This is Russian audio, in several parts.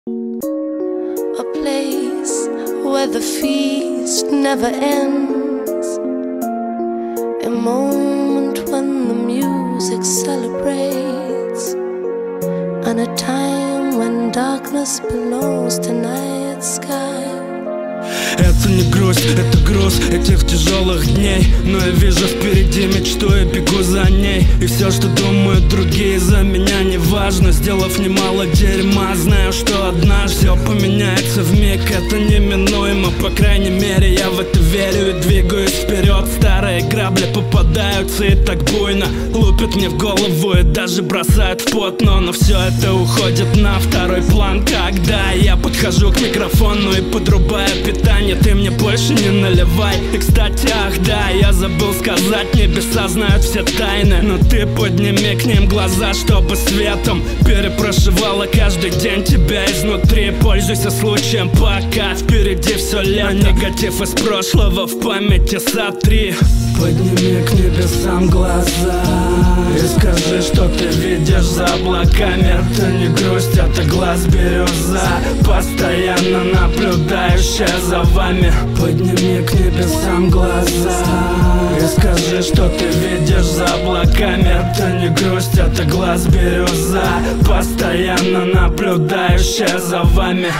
A place where the feast never ends, a moment when the music celebrates, and a time when darkness belongs to night sky. Это не грусть, это груз этих тяжелых дней. Но я вижу впереди мечту и бегу за ней. И все, что думают другие, за меня не важно. Сделав немало дерьма, знаю, что однажды все поменяется вмиг. Это неминуемо, по крайней мере я в это верю и двигаюсь вперед. Старые грабли попадаются и так буйно лупят мне в голову и даже бросают в пот. Но все это уходит на второй план, когда я подхожу к микрофону и подрубаю питание. Ты мне больше не наливай. И кстати, ах да, я забыл сказать, небеса знают все тайны, но ты подними к ним глаза, чтобы светом перепрошивала каждый день тебя изнутри. Пользуйся случаем, пока впереди все лето. Негатив из прошлого в памяти сотри. Подними к небесам глаза и скажи, что ты видишь за облаками. Это не грусть, это глаз бирюза, постоянно наблюдающая за вами. Подними к небесам глаза и скажи, что ты видишь за облаками. Это не грусть, это глаз бирюза, постоянно наблюдающая за вами.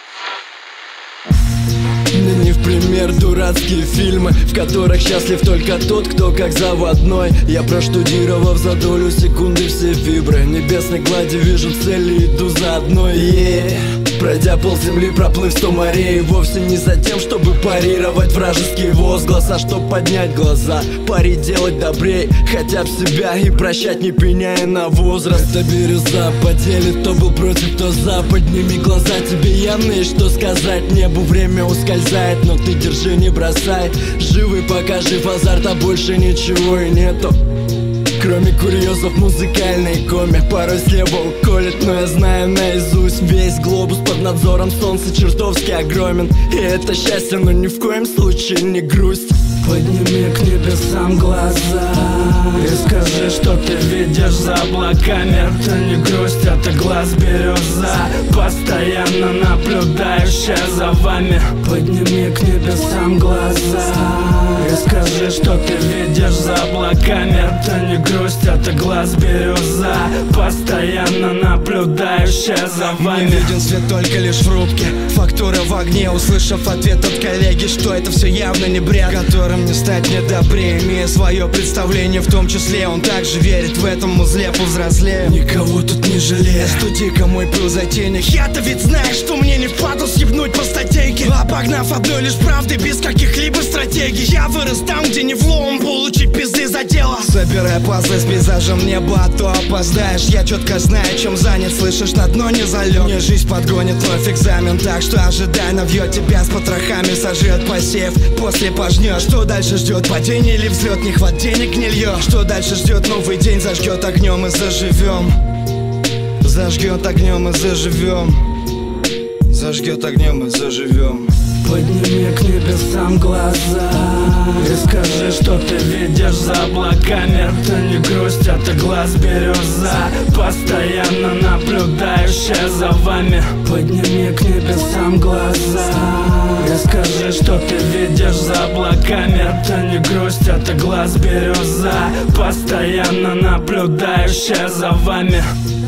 Не в пример дурацкие фильмы, в которых счастлив только тот, кто как заводной. Я проштудировав за долю секунды все фибры небесной глади, вижу цели, иду за одной. Пройдя полземли, проплыв 100 морей, вовсе не за тем, чтобы парировать вражеские возгласы, а чтоб поднять глаза, парить, делать добрей, хотя б себя и прощать, не пеняя на возраст. Это бирюза поделит, кто был против, кто за. Подними глаза, тебе явно есть что сказать. Небу время ускользает, но ты держи, не бросай. Живый пока жив азарт, а больше ничего и нету, кроме курьезов музыкальной коме. Порой слева уколет, но я знаю наизусть весь глобус. Под надзором солнца чертовски огромен, и это счастье, но ни в коем случае не грусть. Подними к небесам глаза и скажи, что ты видишь за облаками. Это не грусть, это глаз бирюза, постоянно наблюдающая за вами. Подними к небесам глаза и скажи, что ты видишь за облаками. Это не грусть, это глаз бирюза, постоянно наблюдающая за вами. Мне виден свет только лишь в рубке, фактура в огне. Услышав ответ от коллеги, что это все явно не бред, которым не стать не добрее, имея свое представление в том числе. Он также верит в этом узле, повзрослее, никого тут не жалея. Студи-ка мой пыл за тени. Я-то ведь знаешь, что мне не впаду съебнуть по статейке, обогнав одной лишь правды без каких-либо стратегий. Я вырос там, где не влом получить пизды за дело. Собирая пазлы с пейзажем неба, а то опоздаешь. Я четко знаю, чем занят, слышишь, на дно не залёг. Мне жизнь подгонит вновь экзамен, так что ожидай, навьет тебя с потрохами, сожрет посев, после пожнешь. Что дальше ждет, падение или взлет? Не хват денег, не льет. Что дальше ждет, новый день зажгет огнем и заживем. Зажгет огнем и заживем. Зажгет огнем и заживем. Подними к небесам глаза и скажи, что ты видишь за облаками. Это не грусть, это глаз бирюза, постоянно наблюдающая за вами. Подними к небесам глаза и скажи, что ты видишь за облаками. Это не грусть, это глаз бирюза, постоянно наблюдающая за вами.